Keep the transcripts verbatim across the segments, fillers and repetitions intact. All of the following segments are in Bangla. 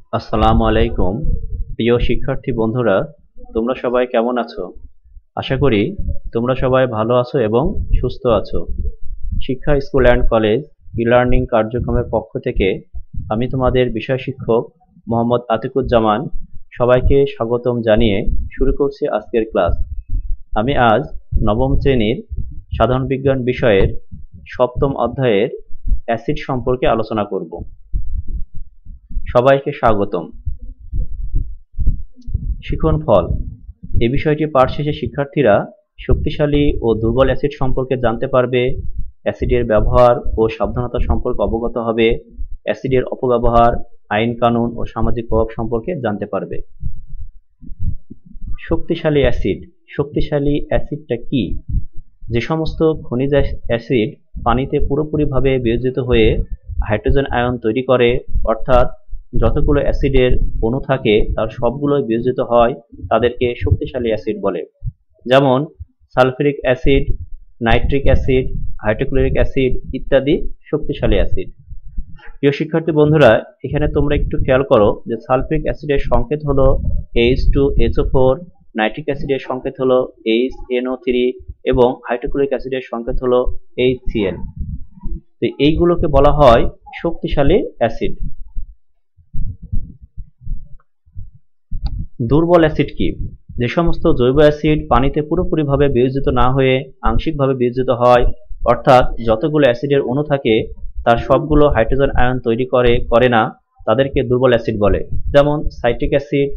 আসসালামু আলাইকুম। প্রিয় শিক্ষার্থী বন্ধুরা, তোমরা সবাই কেমন আছো? আশা করি তোমরা সবাই ভালো আছো এবং সুস্থ আছো। শিক্ষা স্কুল অ্যান্ড কলেজ ই-লার্নিং কার্যক্রমের পক্ষ থেকে আমি তোমাদের বিষয় শিক্ষক মোহাম্মদ আতিকুজ্জামান সবাইকে স্বাগতম জানিয়ে শুরু করছি আজকের ক্লাস। আমি আজ নবম শ্রেণীর সাধারণ বিজ্ঞান বিষয়ের সপ্তম অধ্যায়ের অ্যাসিড সম্পর্কে আলোচনা করব। সবাইকে স্বাগতম। শিখন ফল এই বিষয়টি পাঠ শেষে শিক্ষার্থীরা শক্তিশালী ও দুর্বল অ্যাসিড সম্পর্কে জানতে পারবে, অ্যাসিডের ব্যবহার ও সাবধানতা সম্পর্কে অবগত হবে, অ্যাসিডের অপব্যবহার, আইন কানুন ও সামাজিক প্রভাব সম্পর্কে জানতে পারবে। শক্তিশালী অ্যাসিড শক্তিশালী অ্যাসিডটা কি? যে সমস্ত খনিজ অ্যাসিড পানিতে পুরোপুরিভাবে বিয়োজিত হয়ে হাইড্রোজেন আয়ন তৈরি করে, অর্থাৎ যতগুলো অ্যাসিডের অণু থাকে তার সবগুলোই বিয়োজিত হয়, তাদেরকে শক্তিশালী অ্যাসিড বলে। যেমন sulphuric acid, nitric acid, hydrochloric acid ইত্যাদি শক্তিশালী অ্যাসিড। প্রিয় শিক্ষার্থী বন্ধুরা, এখানে তোমরা একটু খেয়াল করো যে সালফিউরিক অ্যাসিডের সংকেত হলো H two H O four, nitric অ্যাসিডের সংকেত হলো এইচ এন ও থ্রি এবং হাইড্রোক্লোরিক অ্যাসিডের সংকেত হলো এইচ সি এল। তো এইগুলোকে বলা হয় শক্তিশালী অ্যাসিড। দুর্বল অ্যাসিড কি? যে সমস্ত জৈব অ্যাসিড পানিতে পুরোপুরিভাবে বিয়োজিত না হয়ে আংশিকভাবে বিয়োজিত হয়, অর্থাৎ যতগুলো অ্যাসিডের অণু থাকে তার সবগুলো হাইড্রোজেন আয়ন তৈরি করে করে না, তাদেরকে দুর্বল অ্যাসিড বলে। যেমন citric acid,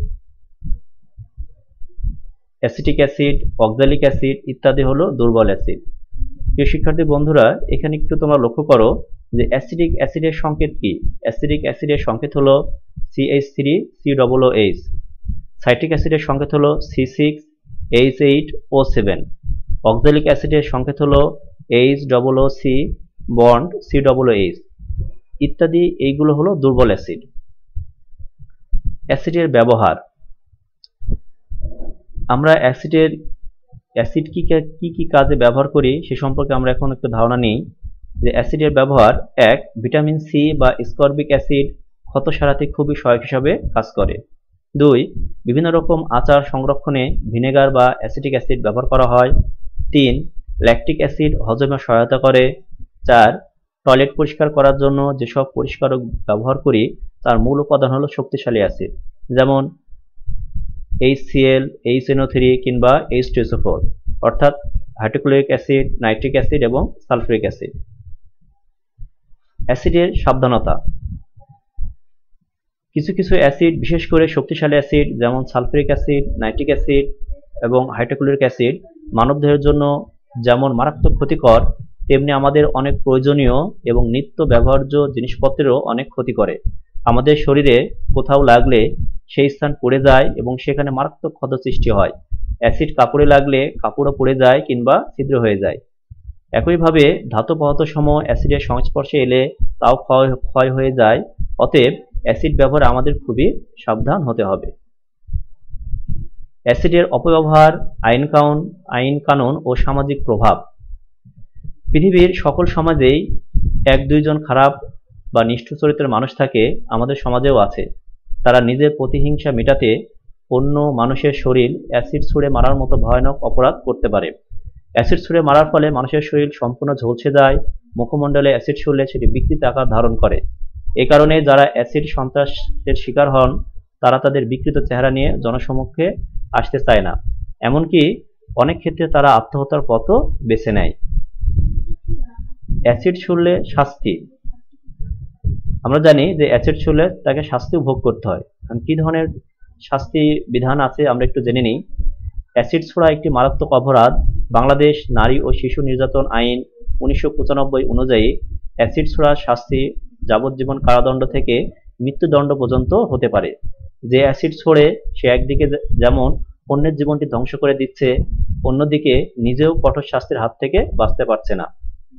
acetic acid, oxalic acid ইত্যাদি হলো দুর্বল অ্যাসিড। প্রিয় শিক্ষার্থী বন্ধুরা, এখানে একটু তোমরা লক্ষ্য করো যে অ্যাসিডিক অ্যাসিডের সংকেত কি? অ্যাসিডিক অ্যাসিডের সংকেত হলো C H three C double O H. Citric অ্যাসিডের সংকেত হলো C six H eight O seven. Oxalic অ্যাসিডের সংকেত হলো H double O C bond C double O H ইত্যাদি। এইগুলো হলো দুর্বল অ্যাসিড। অ্যাসিডের ব্যবহার। আমরা অ্যাসিডের অ্যাসিড কি কি কি কাজে ব্যবহার করি সে সম্পর্কে আমরা এখন একটু ধারণা নিই। যে অ্যাসিডের ব্যবহার: এক, ভিটামিন সি বা স্করবিক অ্যাসিড ক্ষত সারাতে খুবই সহায়ক হিসাবে কাজ করে। দুই, বিভিন্ন রকম আচার সংরক্ষণে ভিনেগার বা অ্যাসিটিক অ্যাসিড ব্যবহার করা হয়। তিন, ল্যাকটিক অ্যাসিড হজমে সহায়তা করে। চার, টয়লেট পরিষ্কার করার জন্য যেসব পরিষ্কারক ব্যবহার করি তার মূল উপাদান হলো শক্তিশালী অ্যাসিড, যেমন H C L, H N O three কিংবা H two S O four, অর্থাৎ হাইড্রোক্লোরিক অ্যাসিড, নাইট্রিক অ্যাসিড এবং সালফিউরিক অ্যাসিড। অ্যাসিডের সাবধানতা। কিছু কিছু অ্যাসিড, বিশেষ করে শক্তিশালী অ্যাসিড যেমন সালফিউরিক অ্যাসিড, নাইট্রিক অ্যাসিড এবং হাইড্রোক্লোরিক অ্যাসিড মানবদেহের জন্য যেমন মারাত্মক ক্ষতিকর, তেমনি আমাদের অনেক প্রয়োজনীয় এবং নিত্য ব্যবহার্য জিনিসপত্রেরও অনেক ক্ষতি করে। আমাদের শরীরে কোথাও লাগলে সেই স্থান পুড়ে যায় এবং সেখানে মারাত্মক ক্ষত সৃষ্টি হয়। অ্যাসিড কাপড়ে লাগলে কাপড়ও পুড়ে যায় কিংবা ছিদ্র হয়ে যায়। একইভাবে ধাতব পদার্থসমূহ অ্যাসিডের সংস্পর্শে এলে তাও ক্ষয় ক্ষয় হয়ে যায়। অতএব অ্যাসিড ব্যবহারে আমাদের খুবই সাবধান হতে হবে। অ্যাসিডের অপব্যবহার, আইন কানুন আইন কানুন ও সামাজিক প্রভাব। পৃথিবীর সকল সমাজেই এক দুইজন খারাপ বা নিষ্ঠুর চরিত্রের মানুষ থাকে, আমাদের সমাজেও আছে। তারা নিজের প্রতিহিংসা মেটাতে অন্য মানুষের শরীর অ্যাসিড ছুঁড়ে মারার মতো ভয়ানক অপরাধ করতে পারে। অ্যাসিড ছুঁড়ে মারার ফলে মানুষের শরীর সম্পূর্ণ ঝলসে যায়, মুখমণ্ডলে অ্যাসিড ছুঁড়লে সেটি বিকৃত আকার ধারণ করে। এ কারণে যারা অ্যাসিড সন্ত্রাসের শিকার হন তারা তাদের বিকৃত চেহারা নিয়ে জনসমক্ষে আসতে চায় না, এমনকি অনেক ক্ষেত্রে তারা আত্মহত্যার পথও বেছে নেয়। অ্যাসিড ছুঁড়লে শাস্তি। আমরা জানি যে অ্যাসিড ছুঁড়লে তাকে শাস্তি ভোগ করতে হয়। কি ধরনের শাস্তি বিধান আছে আমরা একটু জেনে নিই। অ্যাসিড ছোড়া একটি মারাত্মক অপরাধ। বাংলাদেশ নারী ও শিশু নির্যাতন আইন উনিশশো পঁচানব্বই অনুযায়ী অ্যাসিড ছোড়ার শাস্তি যাবজ্জীবন কারাদণ্ড থেকে মৃত্যুদণ্ড পর্যন্ত হতে পারে। যে অ্যাসিড ছোড়ে সে একদিকে যেমন অন্যের জীবনটি ধ্বংস করে দিচ্ছে, অন্যদিকে নিজেও কঠোর শাস্তির হাত থেকে বাঁচতে পারছে না।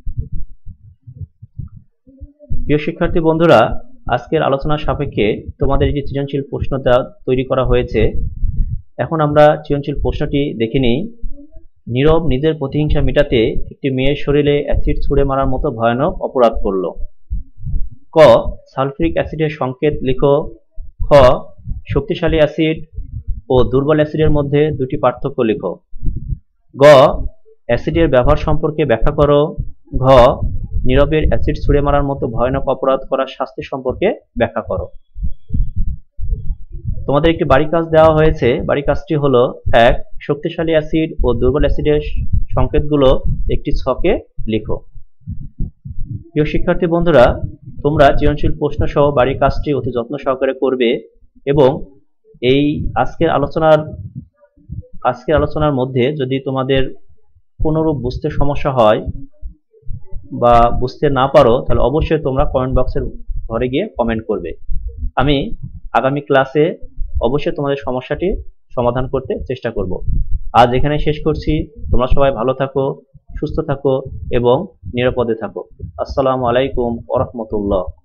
প্রিয় শিক্ষার্থী বন্ধুরা, আজকের আলোচনার সাপেক্ষে তোমাদের যে সৃজনশীল প্রশ্নটা তৈরি করা হয়েছে, এখন আমরা সৃজনশীল প্রশ্নটি দেখে নিই। নীরব নিজের প্রতিহিংসা মেটাতে একটি মেয়ের শরীরে অ্যাসিড ছুঁড়ে মারার মতো ভয়ানক অপরাধ করল। ক, সালফিউরিক অ্যাসিডের সংকেত লিখো। খ, খ শক্তিশালী অ্যাসিড ও দুর্বল অ্যাসিডের মধ্যে দুটি পার্থক্য লিখো। গ অ্যাসিডের ব্যবহার সম্পর্কে ব্যাখ্যা করো। ঘ নীরবের অ্যাসিড ছুঁড়ে মারার মতো ভয়ানক অপরাধ করার শাস্তি সম্পর্কে ব্যাখ্যা করো। তোমাদের একটি বাড়ি কাজ দেওয়া হয়েছে। বাড়ি কাজটি হলো এক শক্তিশালী অ্যাসিড ও দুর্বল অ্যাসিডের সংকেতগুলো একটি ছকে লিখো। প্রিয় শিক্ষার্থী বন্ধুরা, তোমরা সৃজনশীল প্রশ্ন সহ বাড়ির কাজটি অতি যত্ন সহকারে করবে এবং এই আজকের আলোচনার আজকের আলোচনার মধ্যে যদি তোমাদের কোনোরূপ বুঝতে সমস্যা হয় বা বুঝতে না পারো তাহলে অবশ্যই তোমরা কমেন্ট বক্সের ঘরে গিয়ে কমেন্ট করবে। আমি আগামী ক্লাসে অবশ্যই তোমাদের সমস্যাটি সমাধান করতে চেষ্টা করব। আজ এখানে শেষ করছি। তোমরা সবাই ভালো থাকো, সুস্থ থাকো এবং নিরাপদে থাকো। আসসালামু আলাইকুম ওয়া রাহমাতুল্লাহ।